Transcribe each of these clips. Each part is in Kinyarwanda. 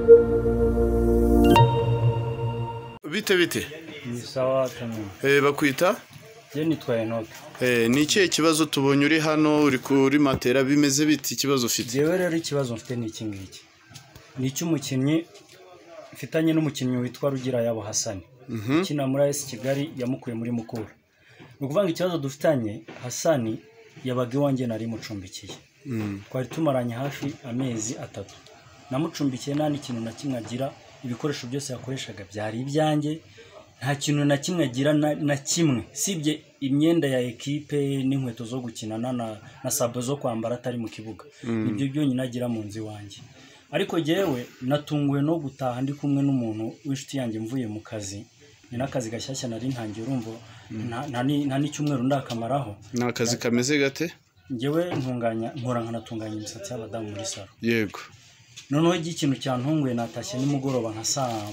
Bite ni sawa cyane bakwita je nitwaye note ni ikihe kibazo tubonye uri hano uri kuri matera bimeze biti ikibazo ufite jewe rero ikibazo mfite ni iki ngiki ni cy'umukinnyi mfitanye n'umukinnyi witwa Rugira Yabo Hassan kina muri AS Kigali yamukuye muri Mukura nukuvanga ikibazo dufitanye Hassan yabaga iwanjye nari mucumbikiye twari tumaranye hafi amezi 3 namucumbikiye nta n'ikintu na kimwe agira ibikoresho byose yakoreshaga byari ibyanjye nta kintu na kimwe agira na kimwe sibye imyenda ya equipe n'inkweto zo gukinana na sabo zo kwambara atari mu kibuga nibyo byonyine agira mu nzi wanjye ariko jewe natunguwe no gutaha ndi kumwe n'umuntu w'inshuti yanjye mvuye mu kazi ni nakazi gashyashya nari ntangiye urumva nta n'icyumweru ndakamaraho nakazi kameze gate ngewe nkora nkanatunganya imisatsi y'abadamu muri salo yego noneho ikintu cyantunguye natashye nimugoroba nka saa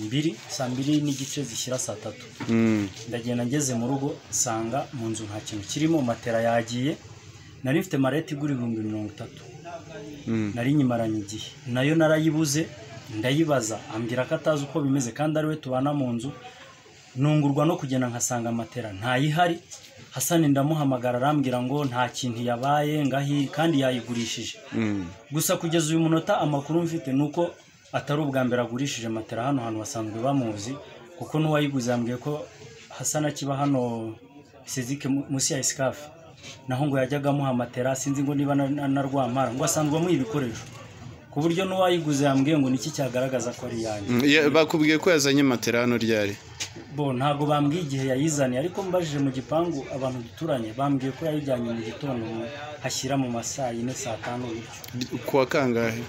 2 n'igice zishyira saa 3 ndagenda ngeze mu rugo sanga mu nzu nta kintu kirimo matera yagiye nari mfite marete igura 30 nari nyimaranye igihe nayo narayibuze ndayibaza ambira ko atazi uko bimeze kandi ari we tubana mu nzu nungurwa no kugenda nkasanga matera ntayihari Hassan ndamuhamagara arambwira ngo nta kintu yabaye ngahi kandi yayigurishije gusa kugeza uyu munota amakuru mfite nuko atari ubwa mbere agurishije matera hano hantu basanzwe bamuzi kuko n'uwayiguze yambwiye ko Hassan akiba hano Sezike musi ya Escafe naho ngo yajyaga muha matera sinzi ngo niba narwamara ngo asanzwe amuha ibikoresho ku buryo n'uwayiguze yambwiye ngo niki cyagaragaza ko ari yanjye bakubwiye ko yazanye matera hano ryari bo ntago bambwiye igihe yayizaniye ariko mbajije mu gipangu abantu duturanye bambwiye ko yayijyanye mu gitondo hashyira mu masaa 4 saa 5 kuwa kangahe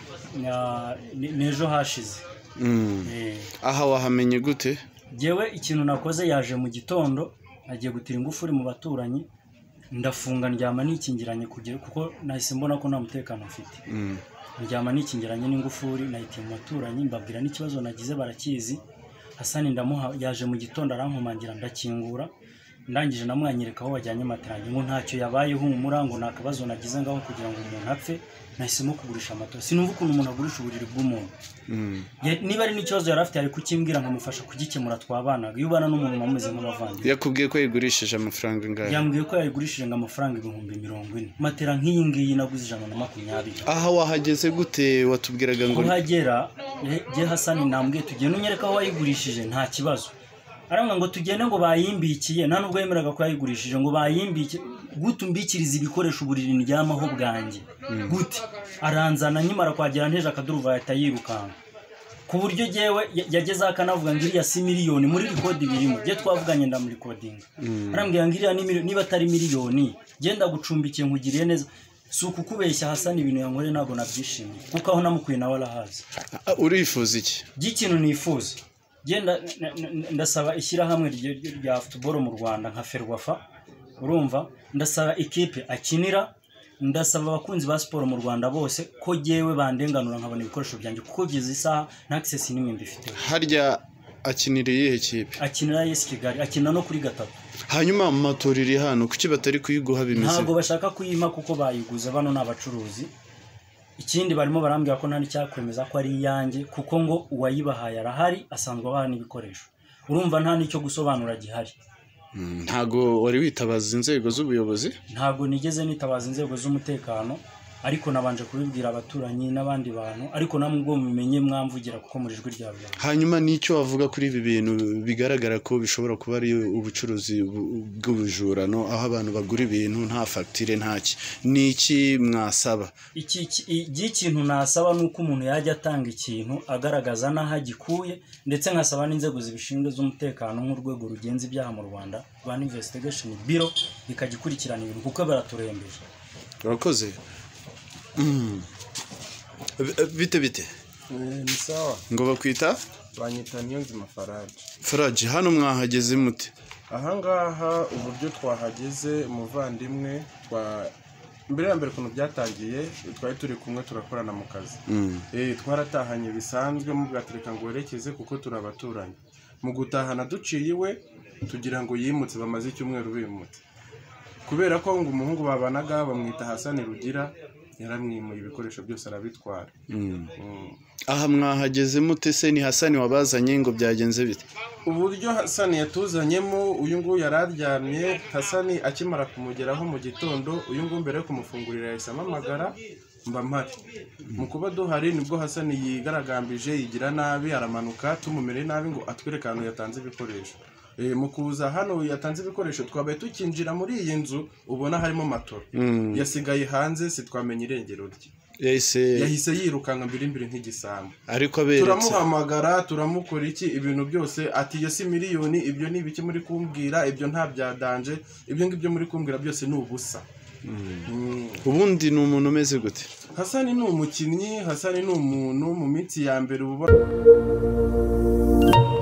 nejo hashize aha wahamenye gute jewe ikintu nakoze yaje mu gitondo agiye gutira ingufuri mu baturanyi ndafunga ndyama nikingiranye kugira kuko nahise mbona ko nta mutekano mfite ndyama nikingiranye n'ingufuri nahitiye mu baturanyi mbabwira n'ikibazo nagize barakizi Hassan ndamuha yaje mu gitondo arankomangira ndakingura ndangije namwanyereka aho wajyanye materange ngo ntacyo yabaye humura ngo nakabazo nagize ngaho kugira ngo umuntu apfe nahisemo kugurisha amatora sinumva ukuntu umuntu agurisha uburiri bw'umuntu niba ari n'ikibazo yarafite ari kukimbwira nkamufasha kugikemura twabanaga iyo ubana n'umuntu mameze nk'abavandi yakubwiye ko yigurishije amafaranga ingahe yambwiye ko yayigurishije ngo amafaranga 40,000 matera nk'iyi ngiyi naguze 120 aha wahageze gute watubwiraga ngo kuhagera je Hassan nambwiye tugende unyereka aho wayigurishije nta kibazo aranga ngo tugende ngo bayimbikiye nta nubwo yemeraga ko yayigurishije ngo bayimbike gute umbikiriza ibikoresho uburiri ndyamaho bwanjye gute aranzana nkimara kwagera nteje akaduruva yatayirukanga ku buryo jewe yageze akanavuga ngo iriya si miliyoni muri record birimo je twavuganye nda muri recording arambwira ngo iriya niba atari miliyoni genda gucumbikiye nkugiriye neza suku kubeshya Hassan ibintu yankore nago nabyishimiye kuko aho namukuye nawe arahazi urifuza iki gikintu nifuza genda ndasaba ishyirahamwe rya football mu Rwanda nka Ferwafa urumva ndasaba equipe akinira ndasaba abakunzi ba sport mu Rwanda bose ko jewe bandenganura nkabona ibikoresho byanjye kuko gize isaha na access nimwe mbifite harya akinira iyihe kipe akinira AS Kigali akina no kuri 3 hanyuma matoriri hano kuki batari kuyiguha bimeze ntago bashaka kuyima kuko bayiguza bano n'abacuruzi ikindi barimo barambwira ko nta nicyakwemeza ko ari yanjye kuko ngo uwayibahaye arahari asanzwe abana ibikoresho urumva nta nicyo gusobanura gihari ntago wari witabaza inzego z'ubuyobozi ntago nigeze nitabaza inzego z'umutekano ariko nabanje kubibwira abaturanyi n'abandi bantu ariko namwe ubwo mumenye mwamvugira kuko muri ijwi rya rubanda hanyuma nicyo wavuga kuri ibi bintu bigaragara ko bishobora kuba ari ubucuruzi bw'ubujurano aho abantu bagura ibintu nta facture ntaki niki mwasaba ikintu nasaba nuko umuntu yajya atanga ikintu agaragaza naho agikuye ndetse nkasaba n'inzego zibishinzwe z'umutekano nk'urwego rugenza ibyaha mu Rwanda rwa Investigation Bureau bikagikurikirana ibintu kuko baraturembeje urakoze bite ni sawa ngo bakwita banyita Niyonzima Faraji hano mwahageze mute ahangaha uburyo twahageze umuvandimwe mbere ya mbere kuntu byatangiye twari turi kumwe turakorana mu kazi twaratahanye bisanzwe mu bwatereka ngo werekeze kuko turabaturanye mu gutahana duciye iwe tugira ngo yimutse bamaze icyumweru bimutse kubera ko ngo umuhungu babanaga bamwita Hassan Rugira yaramwimuye ibikoresho byose arabitwara. aha mwahageze mute se? Ni Hasani wabazanye ngo byagenze bite? Uburyo Hasani yatuzanyemo, uyu nguyu yararyamye. Hasani akimara kumugeraho mu gitondo, uyu nguyu mbere yo kumufungurira yahise amamagara mba mpari. Mu kuba duhari nibwo Hasani yigaragambije, yigira nabi, aramanuka tumumere nabi ngo atwereke ahantu yatanze ibikoresho. Mu kuza hano yatanze ibikoresho twabaye tukinjira muri iyi nzu, ubona harimo matora yasigaye hanze, sitwamenye irengero rye. Yahise yirukanka mbiri nk'igisambo. Ariko aberetse turamuhamagara, turamukora iki, ibintu byose ati iyo si miliyoni, ibyo ni ibiki muri kumbwira, ibyo nta byadanje, ibyo ngibyo muri kumbwira byose ni ubusa. Ubundi ni umuntu umeze gute? Hasani ni umukinnyi, Hasani ni umuntu mu minsi ya mbere ubona